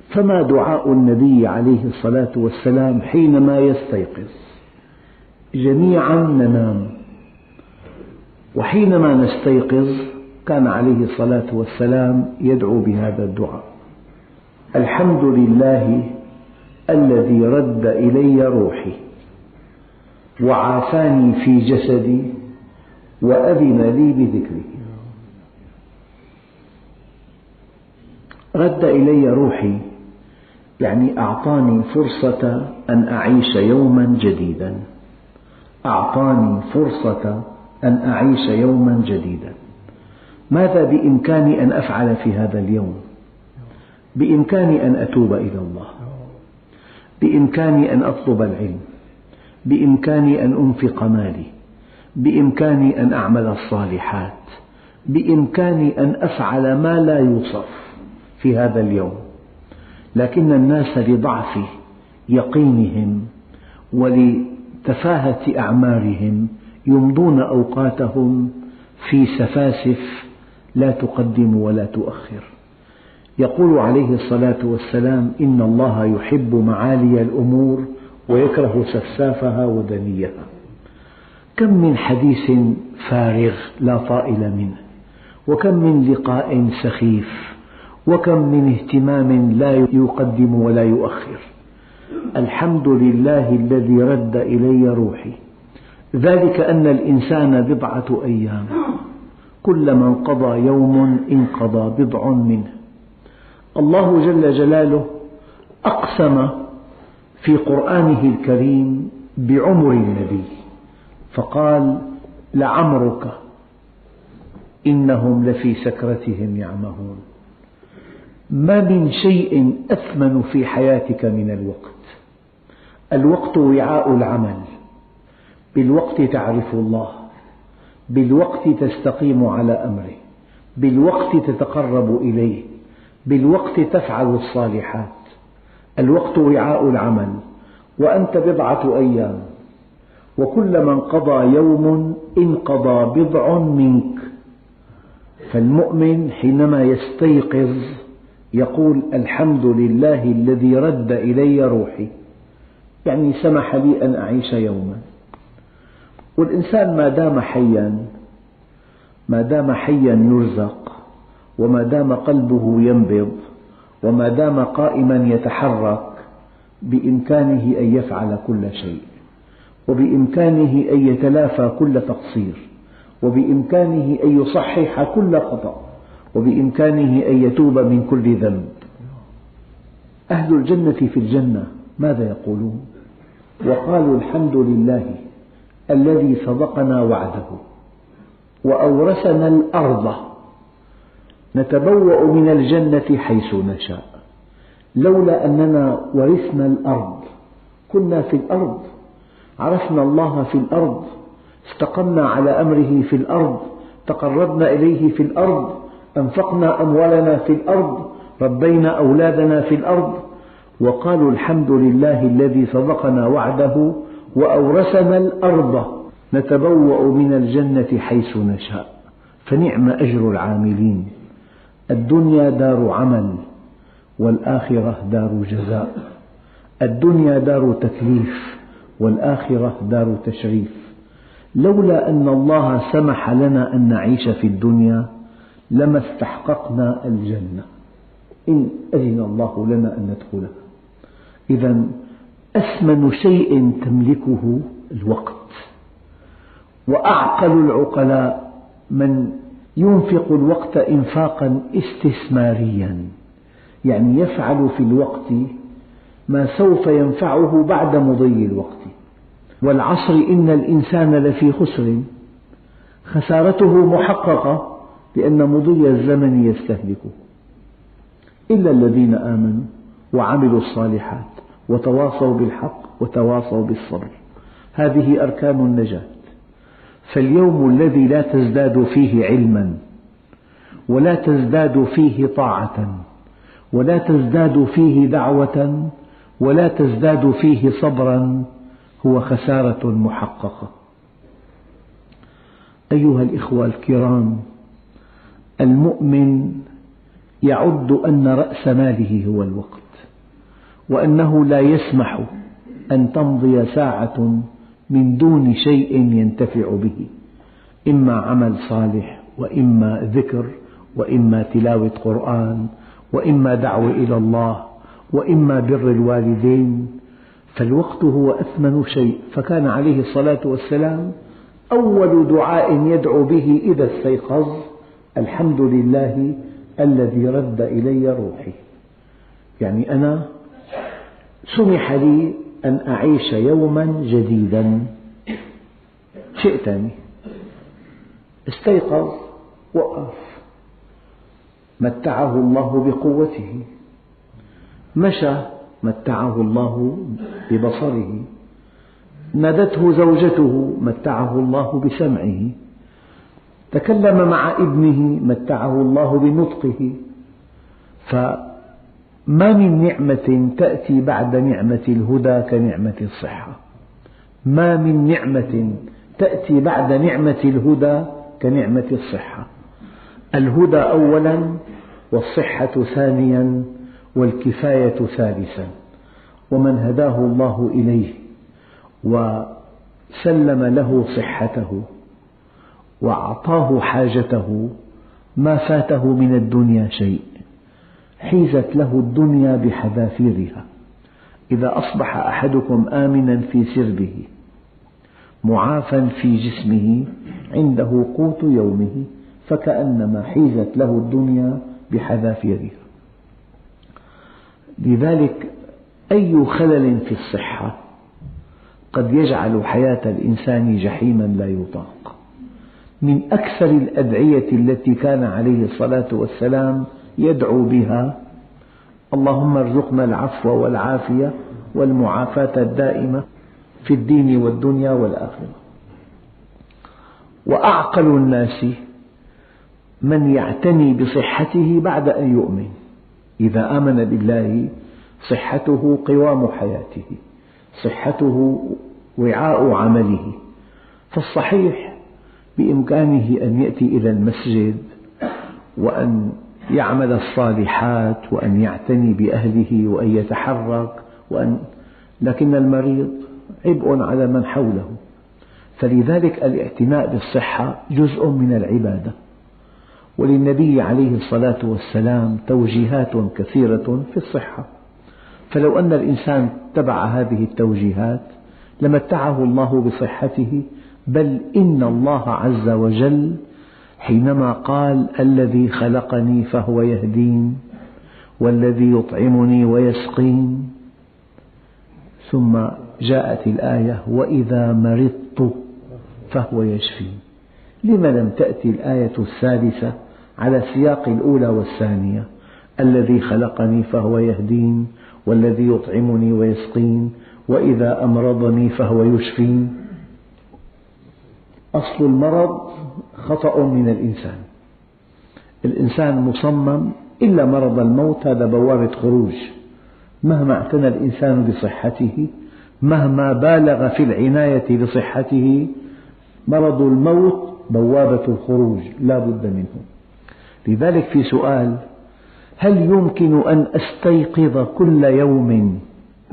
فما دعاء النبي عليه الصلاة والسلام حينما يستيقظ؟ جميعا ننام، وحينما نستيقظ كان عليه الصلاة والسلام يدعو بهذا الدعاء: الحمد لله الذي رد إلي روحي وعافاني في جسدي وأذن لي بذكره. رد إلي روحي يعني أعطاني فرصة أن أعيش يوما جديدا، أعطاني فرصة أن أعيش يوما جديدا. ماذا بإمكاني أن أفعل في هذا اليوم؟ بإمكاني أن أتوب إلى الله، بإمكاني أن أطلب العلم، بإمكاني أن أنفق مالي، بإمكاني أن أعمل الصالحات، بإمكاني أن أفعل ما لا يوصف في هذا اليوم. لكن الناس لضعف يقينهم ولتفاهة أعمارهم يمضون أوقاتهم في سفاسف لا تقدم ولا تؤخر. يقول عليه الصلاة والسلام: إن الله يحب معالي الأمور ويكره سفسافها ودنيها. كم من حديث فارغ لا طائل منه، وكم من لقاء سخيف، وكم من اهتمام لا يقدم ولا يؤخر. الحمد لله الذي رد إلي روحي، ذلك أن الإنسان بضعة أيام، كلما انقضى يوم انقضى بضع منه. الله جل جلاله أقسم في قرآنه الكريم بعمر النبي فقال: لعمرك إنهم لفي سكرتهم يعمهون. ما من شيء أثمن في حياتك من الوقت. الوقت وعاء العمل، بالوقت تعرف الله، بالوقت تستقيم على أمره، بالوقت تتقرب إليه، بالوقت تفعل الصالحات. الوقت وعاء العمل، وأنت بضعة أيام، وكلما انقضى يوم انقضى بضع منك. فالمؤمن حينما يستيقظ يقول: الحمد لله الذي رد إلي روحي، يعني سمح لي أن أعيش يوما. والإنسان ما دام حيا يرزق، وما دام قلبه ينبض، وما دام قائما يتحرك، بإمكانه أن يفعل كل شيء، وبإمكانه أن يتلافى كل تقصير، وبإمكانه أن يصحح كل خطأ، وبإمكانه أن يتوب من كل ذنب. أهل الجنة في الجنة ماذا يقولون؟ وقالوا: الحمد لله الذي صدقنا وعده وأورثنا الأرض نتبوأ من الجنة حيث نشاء. لولا أننا ورثنا الأرض كنا في الأرض، عرفنا الله في الأرض، استقمنا على أمره في الأرض، تقربنا إليه في الأرض، أنفقنا أموالنا في الأرض، ربينا أولادنا في الأرض. وقالوا: الحمد لله الذي صدقنا وعده وأورثنا الأرض نتبوأ من الجنة حيث نشاء. فنعم أجر العاملين. الدنيا دار عمل، والآخرة دار جزاء. الدنيا دار تكليف، والآخرة دار تشريف. لولا أن الله سمح لنا أن نعيش في الدنيا لما استحققنا الجنة، إن أذن الله لنا أن ندخلها. إذا أثمن شيء تملكه الوقت، وأعقل العقلاء من ينفق الوقت إنفاقا استثماريا، يعني يفعل في الوقت ما سوف ينفعه بعد مضي الوقت. والعصر إن الإنسان لفي خسر، خسارته محققة لأن مضي الزمن يستهلكه، إلا الذين آمنوا وعملوا الصالحات وتواصوا بالحق وتواصوا بالصبر. هذه أركان النجاة. فاليوم الذي لا تزداد فيه علما، ولا تزداد فيه طاعة، ولا تزداد فيه دعوة، ولا تزداد فيه صبرا، هو خسارة محققة. أيها الإخوة الكرام، المؤمن يعد أن رأس ماله هو الوقت. وأنه لا يسمح أن تمضي ساعة من دون شيء ينتفع به، إما عمل صالح، وإما ذكر، وإما تلاوة قرآن، وإما دعوة إلى الله، وإما بر الوالدين، فالوقت هو أثمن شيء. فكان عليه الصلاة والسلام أول دعاء يدعو به إذا استيقظ: الحمد لله الذي رد إلي روحي. يعني أنا سمح لي أن أعيش يوما جديدا. شيء ثاني، استيقظ، وقف، متعه الله بقوته، مشى، متعه الله ببصره، نادته زوجته، متعه الله بسمعه، تكلم مع ابنه، متعه الله بنطقه. فما من نعمة تأتي بعد نعمة الهدى كنعمة الصحة، ما من نعمة تأتي بعد نعمة الهدى كنعمة الصحة. الهدى أولا، والصحة ثانيا، والكفاية ثالثا. ومن هداه الله إليه وسلم له صحته وأعطاه حاجته ما فاته من الدنيا شيء، حيزت له الدنيا بحذافيرها. إذا أصبح أحدكم آمنا في سربه معافى في جسمه عنده قوت يومه، فكأنما حيزت له الدنيا بحذافيرها. لذلك أي خلل في الصحة قد يجعل حياة الإنسان جحيما لا يطاق. من أكثر الأدعية التي كان عليه الصلاة والسلام يدعو بها: اللهم ارزقنا العفو والعافية والمعافاة الدائمة في الدين والدنيا والآخرة. وأعقل الناس من يعتني بصحته بعد أن يؤمن. إذا آمن بالله صحته قوام حياته، صحته وعاء عمله. فالصحيح بإمكانه أن يأتي إلى المسجد وأن يعمل الصالحات وأن يعتني بأهله وأن يتحرك لكن المريض عبء على من حوله. فلذلك الاعتناء بالصحة جزء من العبادة. وللنبي عليه الصلاة والسلام توجيهات كثيرة في الصحة، فلو أن الإنسان اتبع هذه التوجيهات لمتعه الله بصحته. بل إن الله عز وجل حينما قال: الذي خلقني فهو يهدين، والذي يطعمني ويسقين، ثم جاءت الآية: وإذا مرضت فهو يشفين. لم لم تأتي الآية الثالثة على سياق الأولى والثانية: الذي خلقني فهو يهدين، والذي يطعمني ويسقين، وإذا أمرضني فهو يشفين. أصل المرض خطأ من الإنسان. الإنسان مصمم إلا مرض الموت، هذا بوابة خروج. مهما اعتنى الإنسان بصحته، مهما بالغ في العناية بصحته، مرض الموت بوابة الخروج لا بد منه. لذلك في سؤال: هل يمكن أن أستيقظ كل يوم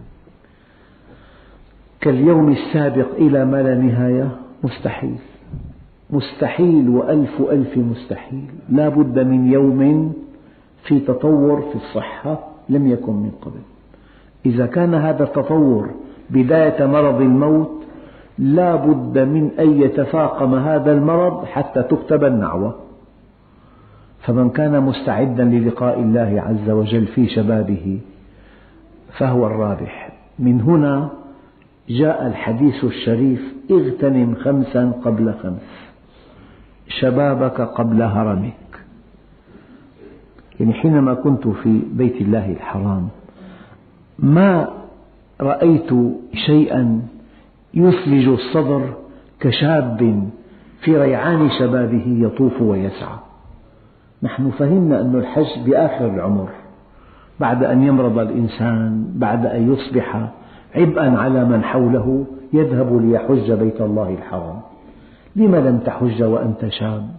كاليوم السابق إلى ما لا نهاية؟ مستحيل، مستحيل وألف ألف مستحيل. لا بد من يوم في تطور في الصحة لم يكن من قبل. إذا كان هذا التطور بداية مرض الموت، لا بد من أن يتفاقم هذا المرض حتى تكتب النعوة. فمن كان مستعدا للقاء الله عز وجل في شبابه فهو الرابح. من هنا جاء الحديث الشريف: اغتنم 5 قبل 5، شبابك قبل هرمك. يعني حينما كنت في بيت الله الحرام ما رأيت شيئا يثلج الصدر كشاب في ريعان شبابه يطوف ويسعى. نحن فهمنا أن الحج بآخر العمر، بعد أن يمرض الإنسان، بعد أن يصبح عبئا على من حوله، يذهب ليحج بيت الله الحرام. لم لم تحج وأنت شاب؟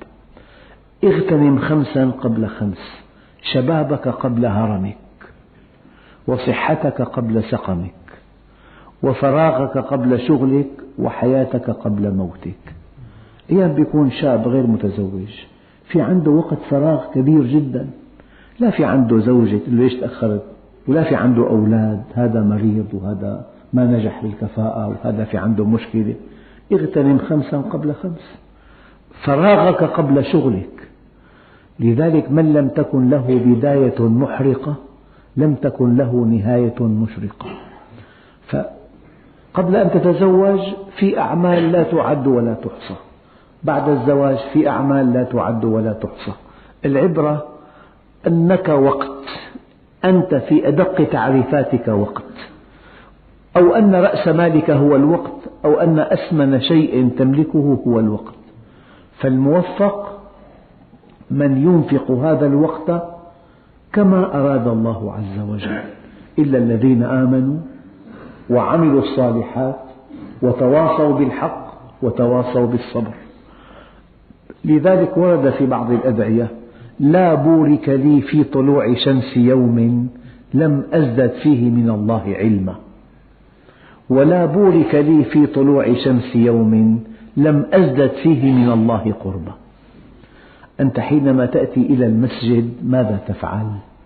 اغتنم 5 قبل 5، شبابك قبل هرمك. وصحتك قبل سقمك، وفراغك قبل شغلك، وحياتك قبل موتك. أيام بيكون شاب غير متزوج في عنده وقت فراغ كبير جدا، لا في عنده زوجة تقول له ليش تأخرت، ولا في عنده أولاد، هذا مريض وهذا ما نجح بالكفاءة وهذا في عنده مشكلة. اغتنم 5 قبل 5، فراغك قبل شغلك. لذلك من لم تكن له بداية محرقة لم تكن له نهاية مشرقة. فقبل أن تتزوج في أعمال لا تعد ولا تحصى، بعد الزواج في أعمال لا تعد ولا تحصى. العبرة أنك وقت، أنت في أدق تعريفاتك وقت، أو أن رأس مالك هو الوقت، أو أن أثمن شيء تملكه هو الوقت. فالموفق من ينفق هذا الوقت كما أراد الله عز وجل، إلا الذين آمنوا وعملوا الصالحات وتواصوا بالحق وتواصوا بالصبر. لذلك ورد في بعض الأدعية: لا بورك لي في طلوع شمس يوم لم أزدد فيه من الله علما، ولا بورك لي في طلوع شمس يوم لم أزدد فيه من الله قربا. أنت حينما تأتي إلى المسجد ماذا تفعل؟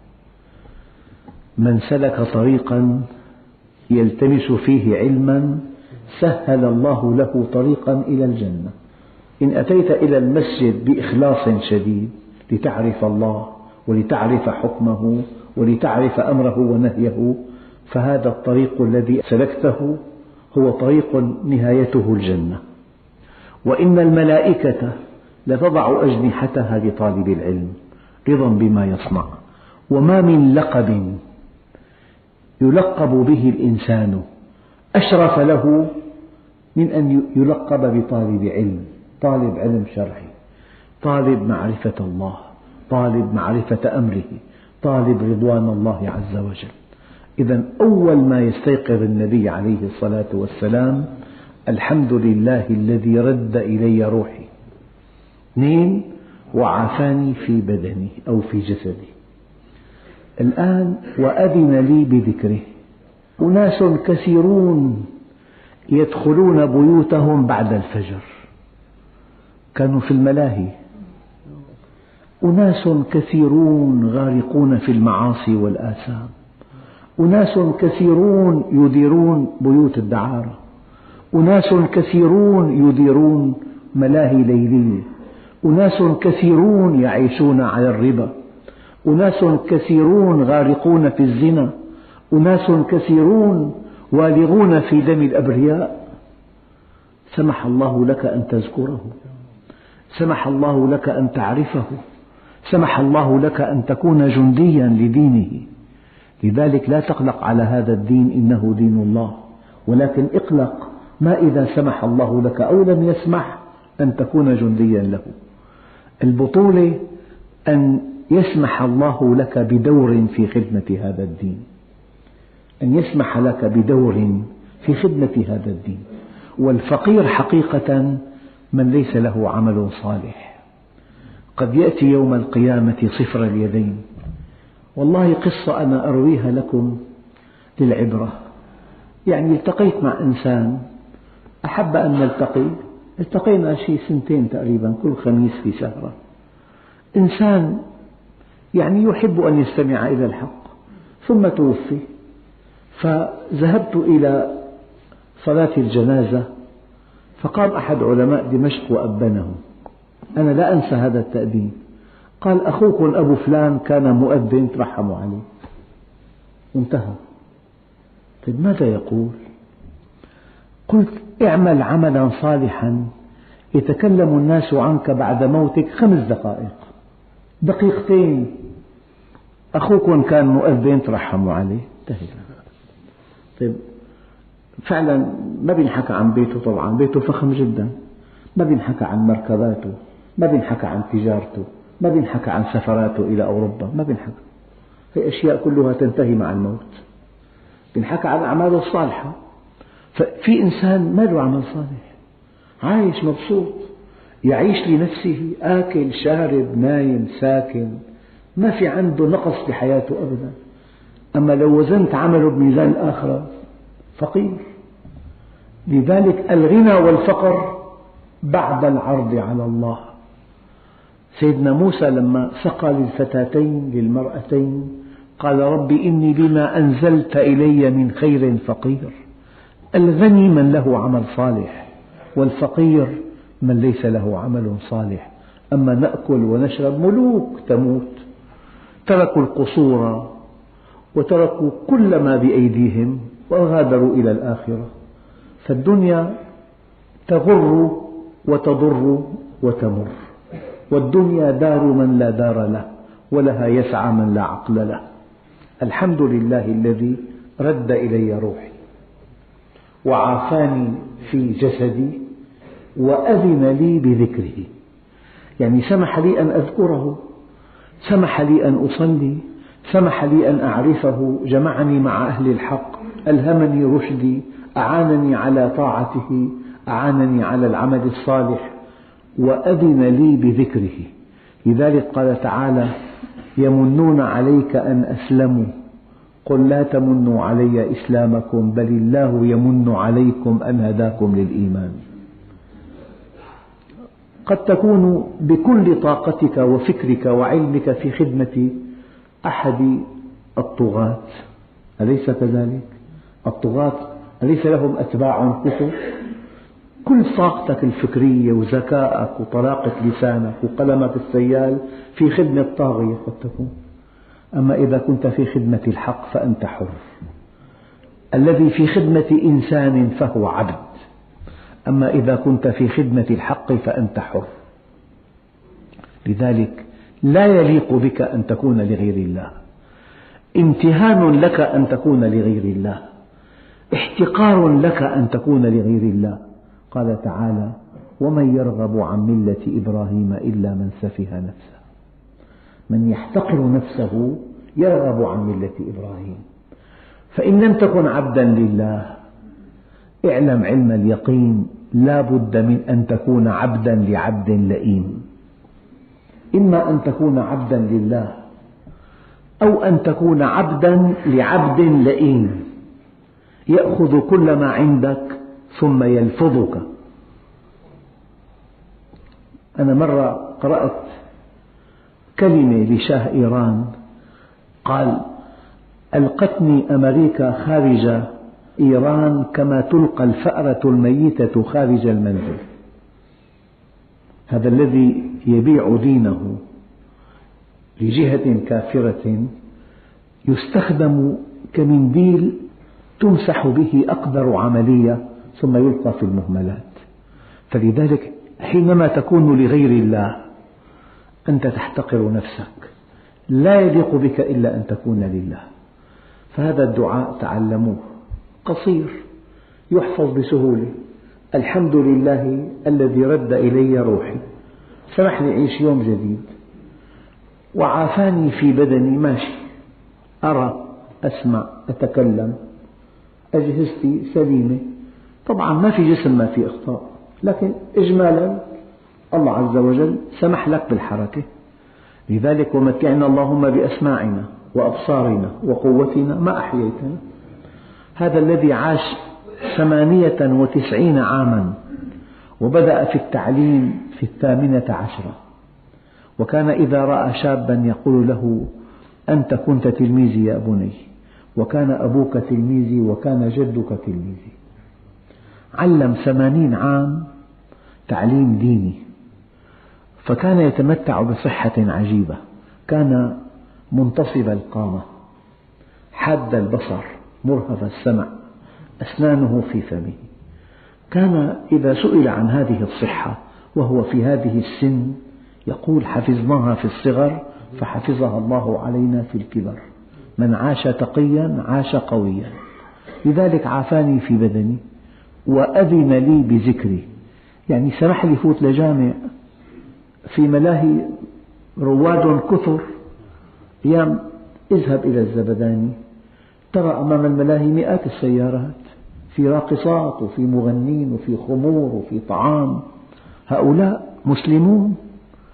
من سلك طريقا يلتمس فيه علما سهل الله له طريقا إلى الجنة. إن أتيت إلى المسجد بإخلاص شديد لتعرف الله ولتعرف حكمه ولتعرف أمره ونهيه، فهذا الطريق الذي سلكته هو طريق نهايته الجنة. وإن الملائكة لتضع أجنحتها لطالب العلم رضا بما يصنع. وما من لقب يلقب به الإنسان أشرف له من أن يلقب بطالب علم، طالب علم شرعي، طالب معرفة الله، طالب معرفة أمره، طالب رضوان الله عز وجل. إذا أول ما يستيقظ النبي عليه الصلاة والسلام: الحمد لله الذي رد إلي روحي. 2: وعافاني في بدني أو في جسدي. الآن وأذن لي بذكره. أناس كثيرون يدخلون بيوتهم بعد الفجر، كانوا في الملاهي. أناس كثيرون غارقون في المعاصي والآثام. أناس كثيرون يديرون بيوت الدعارة. أناس كثيرون يديرون ملاهي ليلية. أناس كثيرون يعيشون على الربا. أناس كثيرون غارقون في الزنا. أناس كثيرون والغون في دم الأبرياء. سمح الله لك أن تذكره، سمح الله لك أن تعرفه، سمح الله لك أن تكون جنديا لدينه. لذلك لا تقلق على هذا الدين، إنه دين الله، ولكن اقلق ما إذا سمح الله لك أو لم يسمح أن تكون جنديا له. البطولة أن يسمح الله لك بدور في خدمة هذا الدين، أن يسمح لك بدور في خدمة هذا الدين. والفقير حقيقة من ليس له عمل صالح. قد يأتي يوم القيامة صفر اليدين. والله قصة أنا أرويها لكم للعبرة. يعني التقيت مع إنسان أحب أن نلتقي، التقينا شيء 2 تقريبا كل خميس في سهرة. إنسان يعني يحب أن يستمع إلى الحق، ثم توفي. فذهبت إلى صلاة الجنازة، فقام أحد علماء دمشق وأبنه. أنا لا أنسى هذا التأبين. قال: أخوكم أبو فلان كان مؤذن ترحموا عليه. انتهى. طيب ماذا يقول؟ قلت: اعمل عملا صالحا يتكلم الناس عنك بعد موتك 5 دقائق، 2 دقيقة. أخوكم كان مؤذن ترحموا عليه. انتهى. طيب فعلا ما بينحكى عن بيته، طبعا بيته فخم جدا، ما بينحكى عن مركباته، ما بينحكى عن تجارته، ما بينحكى عن سفراته إلى أوروبا، ما بينحكى. هي أشياء كلها تنتهي مع الموت. بينحكى عن أعماله الصالحة. ففي إنسان ما له عمل صالح، عايش مبسوط، يعيش لنفسه، آكل شارب نايم ساكن، ما في عنده نقص بحياته أبدا. أما لو وزنت عمله بميزان الآخرة فقير. لذلك الغنى والفقر بعد العرض على الله. سيدنا موسى لما سقى للفتاتين للمرأتين قال رب إني بما أنزلت إلي من خير فقير. الغني من له عمل صالح، والفقير من ليس له عمل صالح. أما نأكل ونشرب ملوك تموت، تركوا القصور وتركوا كل ما بأيديهم وغادروا إلى الآخرة. فالدنيا تغر وتضر وتمر، والدنيا دار من لا دار له، ولها يسعى من لا عقل له. الحمد لله الذي رد إلي روحي وعافاني في جسدي وأذن لي بذكره، يعني سمح لي أن أذكره، سمح لي أن أصلي، سمح لي أن أعرفه، جمعني مع أهل الحق، ألهمني رشدي، أعانني على طاعته، أعانني على العمل الصالح، وأذن لي بذكره. لذلك قال تعالى يمنون عليك أن أسلموا قل لا تمنوا علي إسلامكم بل الله يمن عليكم أن هداكم للإيمان. قد تكون بكل طاقتك وفكرك وعلمك في خدمة أحد الطغاة، أليس كذلك؟ الطغاة أليس لهم أتباع كثر؟ كل طاقتك الفكرية وذكائك وطلاقة لسانك وقلمك السيال في خدمة طاغية قد تكون. أما إذا كنت في خدمة الحق فأنت حر. الذي في خدمة إنسان فهو عبد، أما إذا كنت في خدمة الحق فأنت حر. لذلك لا يليق بك أن تكون لغير الله، امتهان لك أن تكون لغير الله، احتقار لك أن تكون لغير الله. قال تعالى ومن يرغب عن ملة إبراهيم إلا من سفه نفسه. من يحتقر نفسه يرغب عن ملة إبراهيم. فإن لم تكن عبدا لله اعلم علم اليقين لا بد من أن تكون عبدا لعبد لئيم. إما أن تكون عبدا لله أو أن تكون عبدا لعبد لئيم يأخذ كل ما عندك ثم يلفظك. أنا مرة قرأت كلمة لشاه إيران قال ألقتني أمريكا خارج إيران كما تلقى الفأرة الميتة خارج المنزل. هذا الذي يبيع دينه لجهة كافرة يستخدم كمنديل تمسح به أقدر عملية ثم يلقى في المهملات. فلذلك حينما تكون لغير الله أنت تحتقر نفسك، لا يليق بك إلا أن تكون لله. فهذا الدعاء تعلموه قصير يحفظ بسهولة. الحمد لله الذي رد إلي روحي، سمح لي أعيش يوم جديد، وعافاني في بدني، ماشي، أرى، أسمع، أتكلم، أجهزتي سليمة. طبعا ما في جسم ما في أخطاء، لكن إجمالا الله عز وجل سمح لك بالحركة. لذلك ومتعنا اللهم بأسماعنا وأبصارنا وقوتنا ما أحييتنا. هذا الذي عاش 98 عاما وبدأ في التعليم في 18، وكان إذا رأى شابا يقول له أنت كنت تلميذي يا بني، وكان أبوك تلميذي، وكان جدك تلميذي. علم 80 عام تعليم ديني، فكان يتمتع بصحة عجيبة. كان منتصب القامة، حاد البصر، مرهف السمع، أسنانه في فمه. كان إذا سئل عن هذه الصحة وهو في هذه السن يقول حفظناها في الصغر فحفظها الله علينا في الكبر. من عاش تقيا عاش قويا. لذلك عافاني في بدني وأذن لي بذكري، يعني سمح لي فوت لجامع في ملاهي رواد كثر. أيام اذهب إلى الزبداني ترى أمام الملاهي مئات السيارات، في راقصات وفي مغنين وفي خمور وفي طعام. هؤلاء مسلمون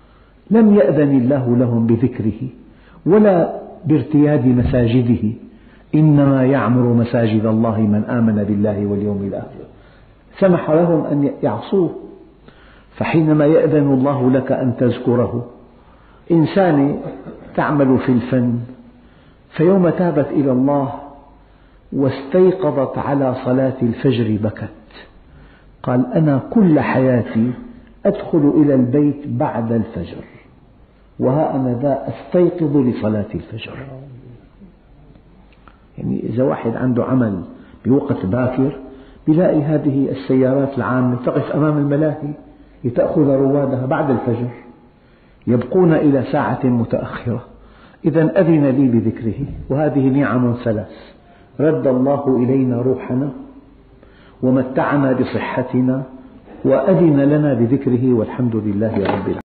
لم يأذن الله لهم بذكره ولا بارتياد مساجده إنما يعمر مساجد الله من آمن بالله واليوم الآخر. سمح لهم أن يعصوه، فحينما يأذن الله لك أن تذكره، إنسانة تعمل في الفن فيوم تابت إلى الله واستيقظت على صلاة الفجر بكت، قال أنا كل حياتي أدخل إلى البيت بعد الفجر وها أنا ذا أستيقظ لصلاة الفجر. يعني إذا واحد عنده عمل بوقت باكر بيلاقي هذه السيارات العامة تقف أمام الملاهي لتأخذ روادها بعد الفجر، يبقون إلى ساعة متأخرة. إذا أذن لي بذكره، وهذه نعم ثلاث: رد الله إلينا روحنا، ومتعنا بصحتنا، وأذن لنا بذكره، والحمد لله رب العالمين.